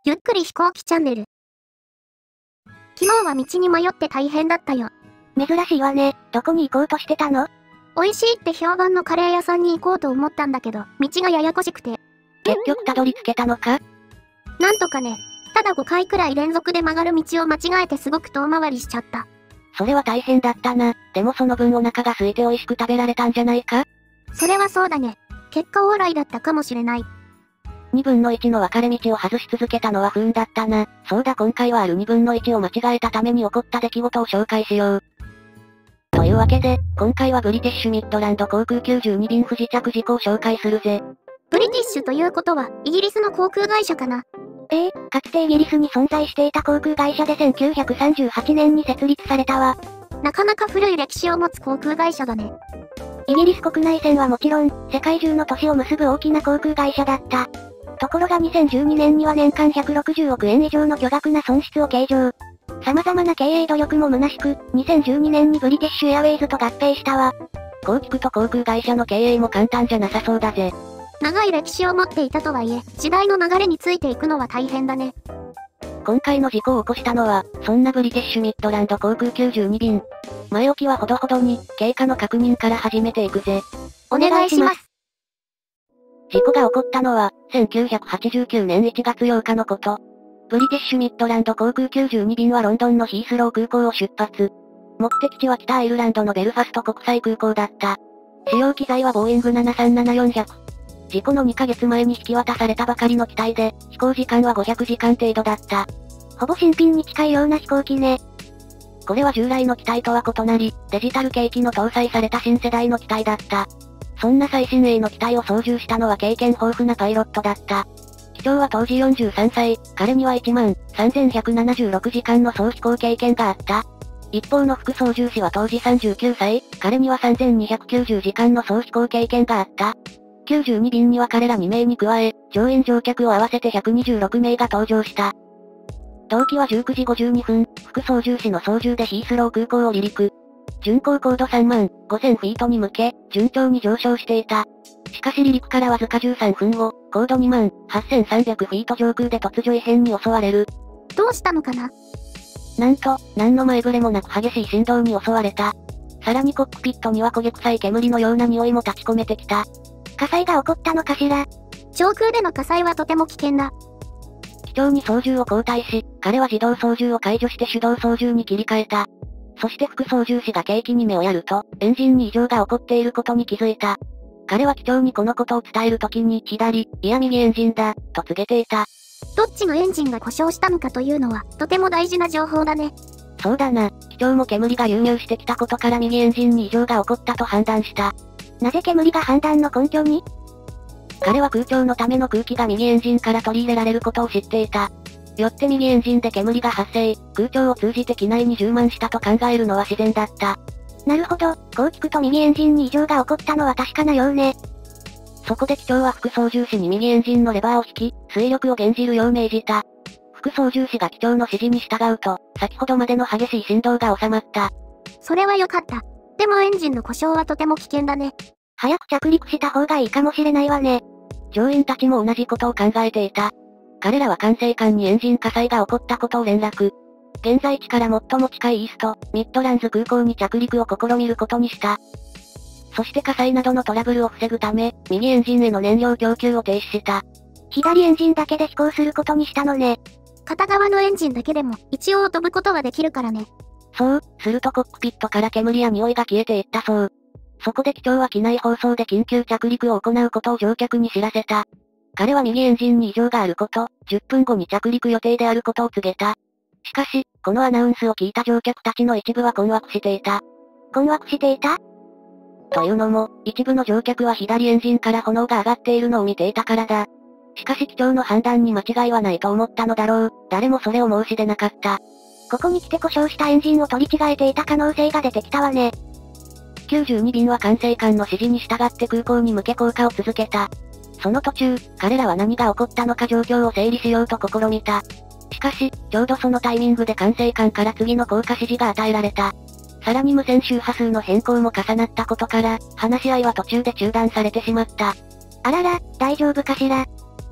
ゆっくり飛行機チャンネル。昨日は道に迷って大変だったよ。 珍しいわね。どこに行こうとしてたの？ 美味しいって評判のカレー屋さんに行こうと思ったんだけど、道がややこしくて。 結局たどり着けたのか？ なんとかね。ただ5回くらい連続で曲がる道を間違えてすごく遠回りしちゃった。 それは大変だったな。でもその分お腹が空いて美味しく食べられたんじゃないか？ それはそうだね。結果オーライだったかもしれない。 2分の1の分かれ道を外し続けたのは不運だったな。そうだ、今回はある2分の1を間違えたために起こった出来事を紹介しよう。というわけで、今回はブリティッシュミッドランド航空92便不時着事故を紹介するぜ。 ブリティッシュということは、イギリスの航空会社かな。 かつてイギリスに存在していた航空会社で1938年に設立されたわ。 なかなか古い歴史を持つ航空会社だね。 イギリス国内線はもちろん、世界中の都市を結ぶ大きな航空会社だった。ところが2012年には年間160億円以上の巨額な損失を計上。様々な経営努力も虚しく、2012年にブリティッシュエアウェイズと合併したわ。こう聞くと航空会社の経営も簡単じゃなさそうだぜ。 長い歴史を持っていたとはいえ、時代の流れについていくのは大変だね。 今回の事故を起こしたのは、そんなブリティッシュミッドランド航空92便。前置きはほどほどに、経過の確認から始めていくぜ。 お願いします。 事故が起こったのは、1989年1月8日のこと。ブリティッシュミッドランド航空92便はロンドンのヒースロー空港を出発。目的地は北アイルランドのベルファスト国際空港だった。使用機材はボーイング737-400。事故の2ヶ月前に引き渡されたばかりの機体で、飛行時間は500時間程度だった。ほぼ新品に近いような飛行機ね。これは従来の機体とは異なり、デジタル機器の搭載された新世代の機体だった。そんな最新鋭の機体を操縦したのは経験豊富なパイロットだった。機長は当時43歳、彼には13176時間の総飛行経験があった。一方の副操縦士は当時39歳、彼には3290時間の総飛行経験があった。92便には彼ら2名に加え、乗員乗客を合わせて126名が搭乗した。同機は19時52分、副操縦士の操縦でヒースロー空港を離陸。巡航高度35000フィートに向け、順調に上昇していた。しかし離陸からわずか13分後、高度28300フィート上空で突如異変に襲われる。 どうしたのかな？ なんと、何の前触れもなく激しい振動に襲われた。さらにコックピットには焦げ臭い煙のような匂いも立ち込めてきた。 火災が起こったのかしら？上空での火災はとても危険だ。 機長に操縦を交代し、彼は自動操縦を解除して手動操縦に切り替えた。そして副操縦士が計器に目をやると、エンジンに異常が起こっていることに気づいた。彼は機長にこのことを伝えるときに、左、いや右エンジンだ、と告げていた。 どっちのエンジンが故障したのかというのは、とても大事な情報だね。 そうだな、機長も煙が流入してきたことから右エンジンに異常が起こったと判断した。 なぜ煙が判断の根拠に？ 彼は空調のための空気が右エンジンから取り入れられることを知っていた。よって右エンジンで煙が発生、空調を通じて機内に充満したと考えるのは自然だった。 なるほど、こう聞くと右エンジンに異常が起こったのは確かなようね。 そこで機長は副操縦士に右エンジンのレバーを引き、推力を減じるよう命じた。副操縦士が機長の指示に従うと、先ほどまでの激しい振動が収まった。 それは良かった。でもエンジンの故障はとても危険だね。早く着陸した方がいいかもしれないわね。 乗員たちも同じことを考えていた。彼らは管制官にエンジン火災が起こったことを連絡。現在地から最も近いイースト、ミッドランズ空港に着陸を試みることにした。そして火災などのトラブルを防ぐため、右エンジンへの燃料供給を停止した。 左エンジンだけで飛行することにしたのね。片側のエンジンだけでも、一応飛ぶことはできるからね。 そう、するとコックピットから煙や匂いが消えていったそう。そこで機長は機内放送で緊急着陸を行うことを乗客に知らせた。彼は右エンジンに異常があること、10分後に着陸予定であることを告げた。しかし、このアナウンスを聞いた乗客たちの一部は困惑していた。 困惑していた？ というのも、一部の乗客は左エンジンから炎が上がっているのを見ていたからだ。しかし機長の判断に間違いはないと思ったのだろう。誰もそれを申し出なかった。 ここに来て故障したエンジンを取り違えていた可能性が出てきたわね。 92便は管制官の指示に従って空港に向け降下を続けた。その途中、彼らは何が起こったのか状況を整理しようと試みた。しかし、ちょうどそのタイミングで管制官から次の降下指示が与えられた。さらに無線周波数の変更も重なったことから、話し合いは途中で中断されてしまった。 あらら、大丈夫かしら。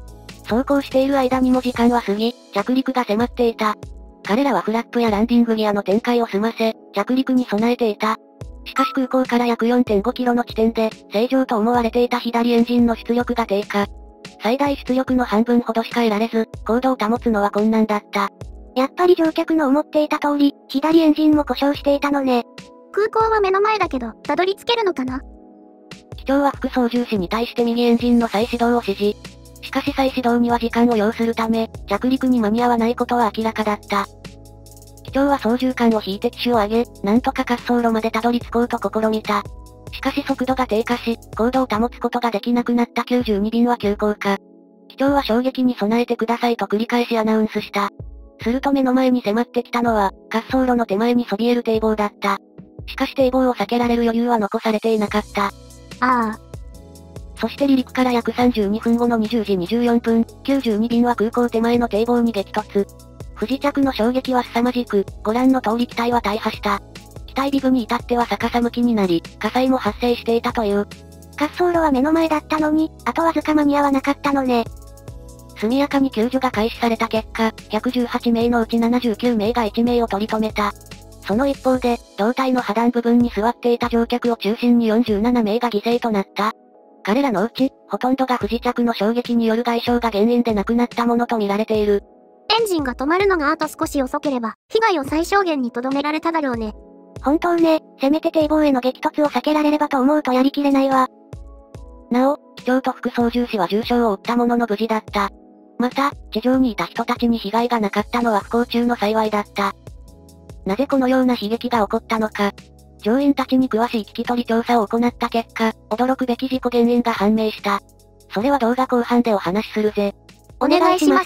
そうこうしている間にも時間は過ぎ、着陸が迫っていた。彼らはフラップやランディングギアの展開を済ませ、着陸に備えていた。しかし空港から約 4.5 キロの地点で、正常と思われていた左エンジンの出力が低下。最大出力の半分ほどしか得られず、高度を保つのは困難だった。 やっぱり乗客の思っていた通り、左エンジンも故障していたのね。空港は目の前だけど、たどり着けるのかな？ 機長は副操縦士に対して右エンジンの再始動を指示。しかし再始動には時間を要するため、着陸に間に合わないことは明らかだった。機長は操縦桿を引いて機首を上げ、なんとか滑走路までたどり着こうと試みた。しかし速度が低下し、高度を保つことができなくなった92便は急降下。機長は衝撃に備えてくださいと繰り返しアナウンスした。すると目の前に迫ってきたのは、滑走路の手前にそびえる堤防だった。しかし堤防を避けられる余裕は残されていなかった。そして離陸から約32分後の20時24分、92便は空港手前の堤防に激突。不時着の衝撃は凄まじく、ご覧の通り機体は大破した。機体ビブに至っては逆さ向きになり、火災も発生していたという。 滑走路は目の前だったのに、あとわずか間に合わなかったのね。 速やかに救助が開始された結果、118名のうち79名が1名を取り留めた。その一方で、胴体の破断部分に座っていた乗客を中心に47名が犠牲となった。彼らのうち、ほとんどが不時着の衝撃による外傷が原因で亡くなったものと見られている。 エンジンが止まるのがあと少し遅ければ、被害を最小限に留められただろうね。本当ね、せめて堤防への激突を避けられればと思うとやりきれないわ。 なお、機長と副操縦士は重傷を負ったものの無事だった。また、地上にいた人たちに被害がなかったのは不幸中の幸いだった。なぜこのような悲劇が起こったのか。乗員たちに詳しい聞き取り調査を行った結果、驚くべき事故原因が判明した。それは動画後半でお話しするぜ。 お願いします。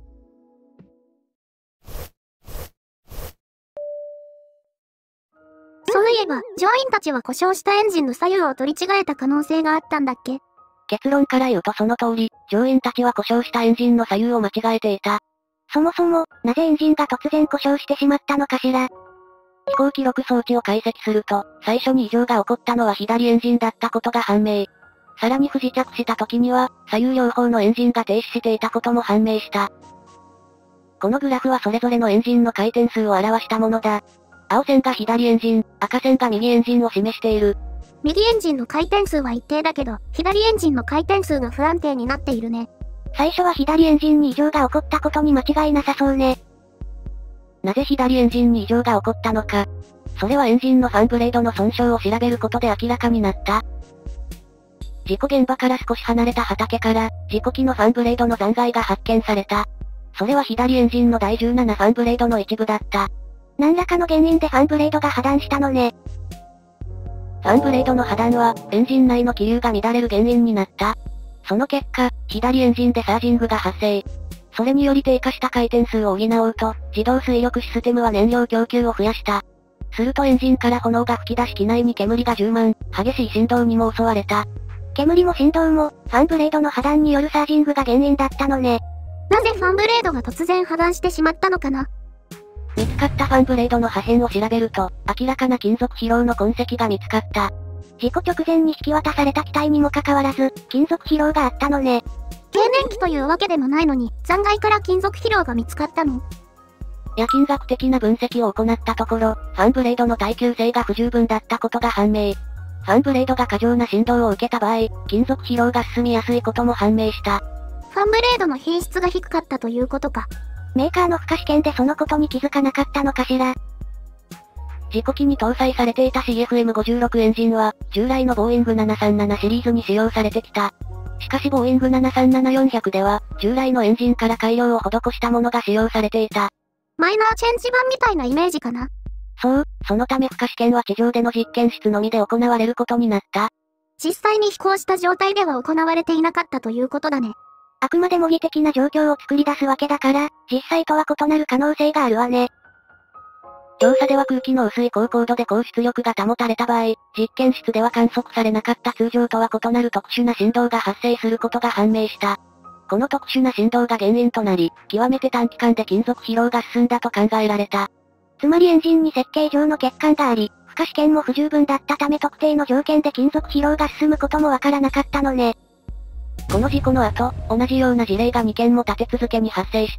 そういえば、乗員たちは故障したエンジンの左右を取り違えた可能性があったんだっけ？ 結論から言うとその通り、乗員たちは故障したエンジンの左右を間違えていた。 そもそも、なぜエンジンが突然故障してしまったのかしら？ 飛行記録装置を解析すると、最初に異常が起こったのは左エンジンだったことが判明。さらに不時着した時には、左右両方のエンジンが停止していたことも判明した。このグラフはそれぞれのエンジンの回転数を表したものだ。青線が左エンジン、赤線が右エンジンを示している。 右エンジンの回転数は一定だけど、左エンジンの回転数が不安定になっているね。最初は左エンジンに異常が起こったことに間違いなさそうね。 なぜ左エンジンに異常が起こったのか。それはエンジンのファンブレードの損傷を調べることで明らかになった。事故現場から少し離れた畑から、事故機のファンブレードの残骸が発見された。それは左エンジンの第17ファンブレードの一部だった。 何らかの原因でファンブレードが破断したのね。 ファンブレードの破断は、エンジン内の気流が乱れる原因になった。その結果、左エンジンでサージングが発生。それにより低下した回転数を補おうと、自動水力システムは燃料供給を増やした。するとエンジンから炎が吹き出し機内に煙が充満、激しい振動にも襲われた。 煙も振動も、ファンブレードの破断によるサージングが原因だったのね。なぜファンブレードが突然破断してしまったのかな？ 見つかったファンブレードの破片を調べると、明らかな金属疲労の痕跡が見つかった。 事故直前に引き渡された機体にもかかわらず、金属疲労があったのね。経年期というわけでもないのに、残骸から金属疲労が見つかったの？ 夜勤学的な分析を行ったところ、ファンブレードの耐久性が不十分だったことが判明。ファンブレードが過剰な振動を受けた場合、金属疲労が進みやすいことも判明した。 ファンブレードの品質が低かったということか。メーカーの負荷試験でそのことに気づかなかったのかしら。 事故機に搭載されていた CFM56 エンジンは、従来のボーイング737シリーズに使用されてきた。しかしボーイング737-400では、従来のエンジンから改良を施したものが使用されていた。 マイナーチェンジ版みたいなイメージかな。 そう、そのため負荷試験は地上での実験室のみで行われることになった。 実際に飛行した状態では行われていなかったということだね。あくまで模擬的な状況を作り出すわけだから、実際とは異なる可能性があるわね。 調査では空気の薄い高高度で高出力が保たれた場合、実験室では観測されなかった通常とは異なる特殊な振動が発生することが判明した。この特殊な振動が原因となり、極めて短期間で金属疲労が進んだと考えられた。 つまりエンジンに設計上の欠陥があり、負荷試験も不十分だったため特定の条件で金属疲労が進むこともわからなかったのね。 この事故の後、同じような事例が2件も立て続けに発生した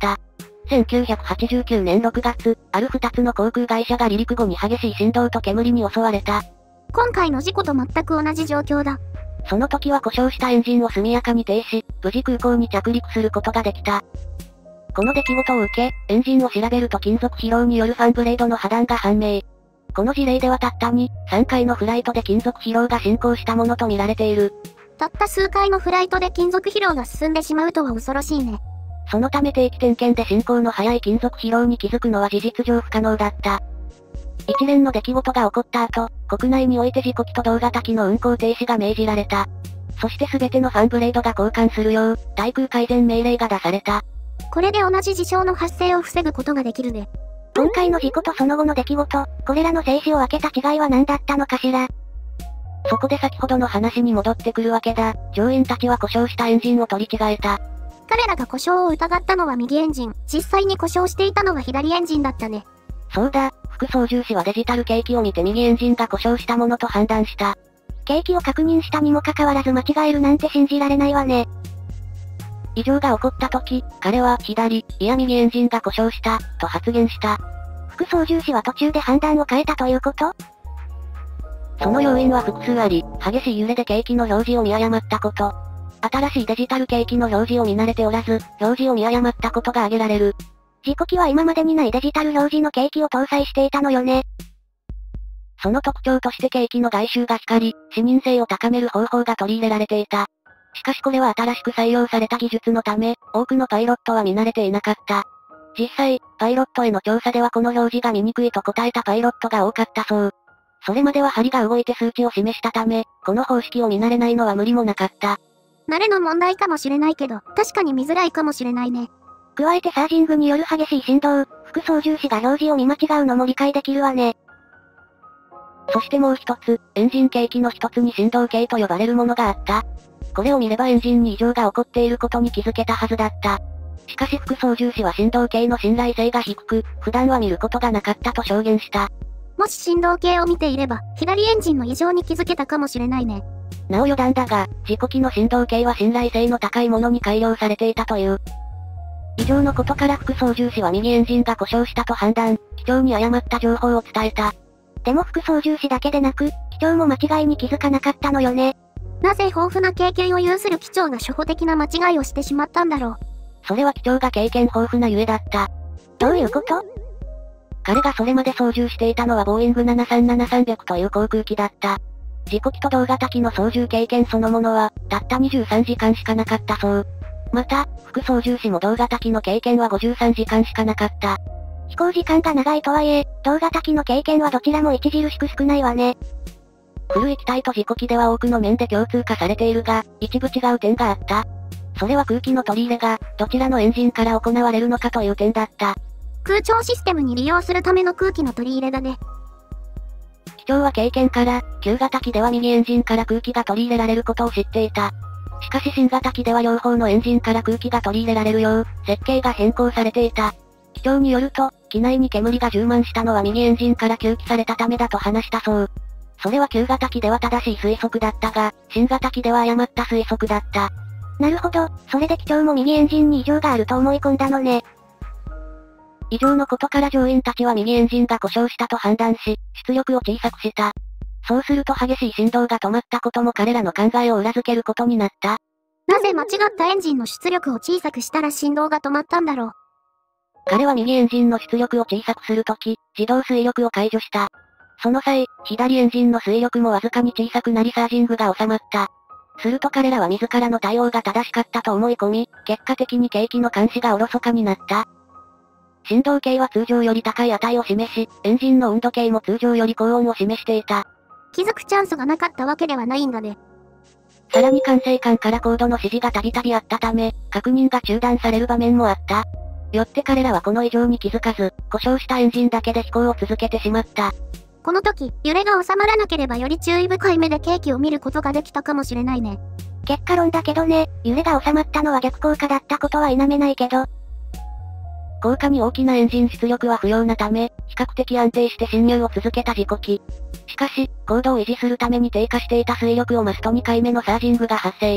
。1989年6月、ある2つの航空会社が離陸後に激しい振動と煙に襲われた。 今回の事故と全く同じ状況だ。 その時は故障したエンジンを速やかに停止、無事空港に着陸することができた。この出来事を受け、エンジンを調べると金属疲労によるファンブレードの破断が判明。この事例ではたった2、3回のフライトで金属疲労が進行したものと見られている。 たった数回のフライトで金属疲労が進んでしまうとは恐ろしいね。 そのため定期点検で進行の早い金属疲労に気づくのは事実上不可能だった。一連の出来事が起こった後、国内において事故機と同型機の運航停止が命じられた。そして全てのファンブレードが交換するよう、対空改善命令が出された。 これで同じ事象の発生を防ぐことができるね。 今回の事故とその後の出来事、これらの生死を分けた違いは何だったのかしら。 そこで先ほどの話に戻ってくるわけだ。乗員たちは故障したエンジンを取り違えた。 彼らが故障を疑ったのは右エンジン、実際に故障していたのは左エンジンだったね。 そうだ、副操縦士はデジタル計器を見て右エンジンが故障したものと判断した。 計器を確認したにもかかわらず間違えるなんて信じられないわね。 異常が起こった時、彼は左、いや右エンジンが故障した、と発言した。 副操縦士は途中で判断を変えたということ？ その要因は複数あり、激しい揺れで計器の表示を見誤ったこと。新しいデジタル計器の表示を見慣れておらず、表示を見誤ったことが挙げられる。 事故機は今までにないデジタル表示の計器を搭載していたのよね。 その特徴として計器の外周が光り、視認性を高める方法が取り入れられていた。しかしこれは新しく採用された技術のため、多くのパイロットは見慣れていなかった。実際、パイロットへの調査ではこの表示が見にくいと答えたパイロットが多かったそう。それまでは針が動いて数値を示したため、この方式を見慣れないのは無理もなかった。 慣れの問題かもしれないけど、確かに見づらいかもしれないね。 加えてサージングによる激しい振動、副操縦士が表示を見間違うのも理解できるわね。 そしてもう一つ、エンジン計器の一つに振動計と呼ばれるものがあった。これを見ればエンジンに異常が起こっていることに気づけたはずだった。しかし副操縦士は振動計の信頼性が低く、普段は見ることがなかったと証言した。 もし振動計を見ていれば、左エンジンの異常に気づけたかもしれないね。 なお余談だが、事故機の振動計は信頼性の高いものに改良されていたという。以上のことから副操縦士は右エンジンが故障したと判断、機長に誤った情報を伝えた。 でも副操縦士だけでなく、機長も間違いに気づかなかったのよね。 なぜ豊富な経験を有する機長が初歩的な間違いをしてしまったんだろう。 それは機長が経験豊富なゆえだった。 どういうこと？ 彼がそれまで操縦していたのはボーイング737-300という航空機だった。事故機と同型機の操縦経験そのものは、たった23時間しかなかったそう。また、副操縦士も同型機の経験は53時間しかなかった。 飛行時間が長いとはいえ、同型機の経験はどちらも著しく少ないわね。 古い機体と事故機では多くの面で共通化されているが、一部違う点があった。それは空気の取り入れが、どちらのエンジンから行われるのかという点だった。 空調システムに利用するための空気の取り入れだね。 機長は経験から、旧型機では右エンジンから空気が取り入れられることを知っていた。しかし新型機では両方のエンジンから空気が取り入れられるよう、設計が変更されていた。機長によると、機内に煙が充満したのは右エンジンから吸気されたためだと話したそう。それは旧型機では正しい推測だったが、新型機では誤った推測だった。 なるほど、それで機長も右エンジンに異常があると思い込んだのね。 以上のことから乗員たちは右エンジンが故障したと判断し、出力を小さくした。そうすると激しい振動が止まったことも彼らの考えを裏付けることになった。 なぜ間違ったエンジンの出力を小さくしたら振動が止まったんだろう。 彼は右エンジンの出力を小さくするとき、自動推力を解除した。その際、左エンジンの推力もわずかに小さくなりサージングが収まった。すると彼らは自らの対応が正しかったと思い込み、結果的に計器の監視がおろそかになった。振動計は通常より高い値を示し、エンジンの温度計も通常より高温を示していた。 気づくチャンスがなかったわけではないんだね。 さらに管制官から高度の指示がたびたびあったため、確認が中断される場面もあった。よって彼らはこの異常に気づかず、故障したエンジンだけで飛行を続けてしまった。 この時、揺れが収まらなければより注意深い目で計器を見ることができたかもしれないね。 結果論だけどね、揺れが収まったのは逆効果だったことは否めないけど。 効果に大きなエンジン出力は不要なため、比較的安定して進入を続けた事故機。しかし、高度を維持するために低下していた推力を増すと2回目のサージングが発生。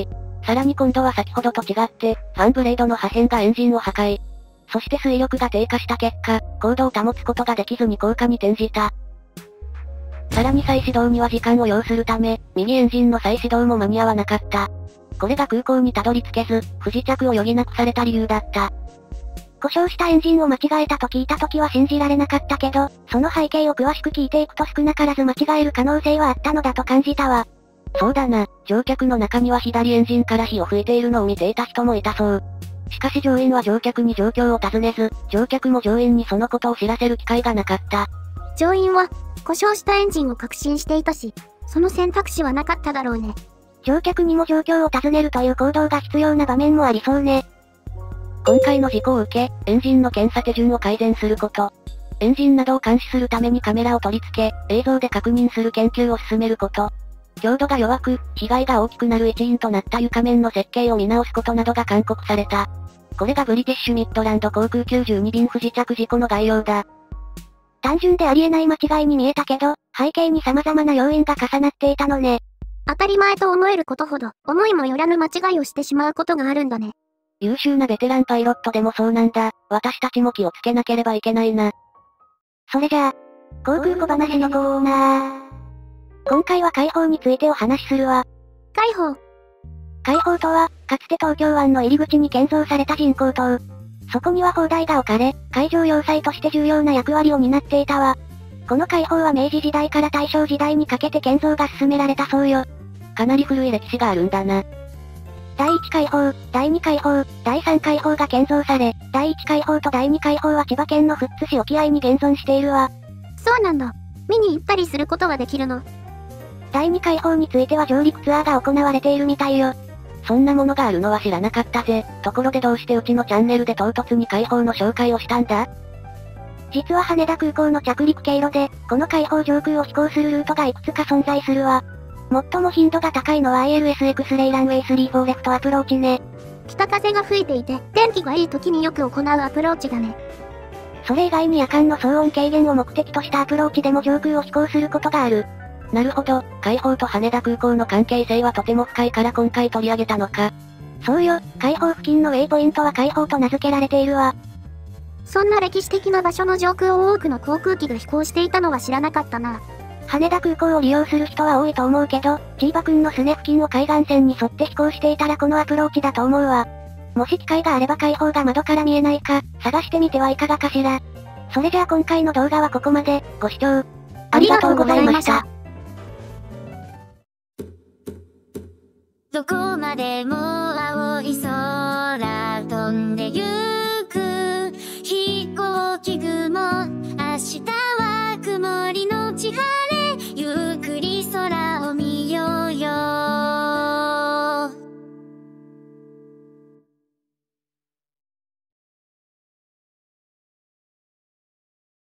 さらに今度は先ほどと違って、ファンブレードの破片がエンジンを破壊。そして推力が低下した結果、高度を保つことができずに降下に転じた。さらに再始動には時間を要するため、右エンジンの再始動も間に合わなかった。これが空港にたどり着けず、不時着を余儀なくされた理由だった。 故障したエンジンを間違えたと聞いた時は信じられなかったけど、その背景を詳しく聞いていくと少なからず間違える可能性はあったのだと感じたわ。 そうだな、乗客の中には左エンジンから火を吹いているのを見ていた人もいたそう。しかし乗員は乗客に状況を尋ねず、乗客も乗員にそのことを知らせる機会がなかった。 乗員は、故障したエンジンを確信していたし、その選択肢はなかっただろうね。 乗客にも状況を尋ねるという行動が必要な場面もありそうね。 今回の事故を受け、エンジンの検査手順を改善すること。エンジンなどを監視するためにカメラを取り付け、映像で確認する研究を進めること。強度が弱く、被害が大きくなる一因となった床面の設計を見直すことなどが勧告された。これがブリティッシュミッドランド航空92便不時着事故の概要だ。 単純でありえない間違いに見えたけど、背景に様々な要因が重なっていたのね。 当たり前と思えることほど、思いもよらぬ間違いをしてしまうことがあるんだね。 優秀なベテランパイロットでもそうなんだ。私たちも気をつけなければいけないな。 それじゃあ、航空小話のコーナー。今回は海邦についてお話しするわ。 海邦。 海邦とは、かつて東京湾の入り口に建造された人工島。そこには砲台が置かれ、海上要塞として重要な役割を担っていたわ。この海邦は明治時代から大正時代にかけて建造が進められたそうよ。 かなり古い歴史があるんだな。 第1海邦、第2海邦、第3海邦が建造され、第1海邦と第2海邦は千葉県の富津市沖合に現存しているわ。 そうなんだ。見に行ったりすることができるの。 第2海邦については上陸ツアーが行われているみたいよ。 そんなものがあるのは知らなかったぜ。ところでどうしてうちのチャンネルで唐突に海邦の紹介をしたんだ？ 実は羽田空港の着陸経路で、この海邦上空を飛行するルートがいくつか存在するわ。最も頻度が高いのは ILS X レイランウェイ34レフトアプローチね。 北風が吹いていて、天気がいい時によく行うアプローチだね。 それ以外に夜間の騒音軽減を目的としたアプローチでも上空を飛行することがある。 なるほど、海邦と羽田空港の関係性はとても深いから今回取り上げたのか。 そうよ、海邦付近のウェイポイントは海邦と名付けられているわ。 そんな歴史的な場所の上空を多くの航空機が飛行していたのは知らなかったな。 羽田空港を利用する人は多いと思うけど、チーバくんのすね付近を海岸線に沿って飛行していたらこのアプローチだと思うわ。もし機会があれば海邦が窓から見えないか、探してみてはいかがかしら。それじゃあ今回の動画はここまで、ご視聴ありがとうございました。 どこまでも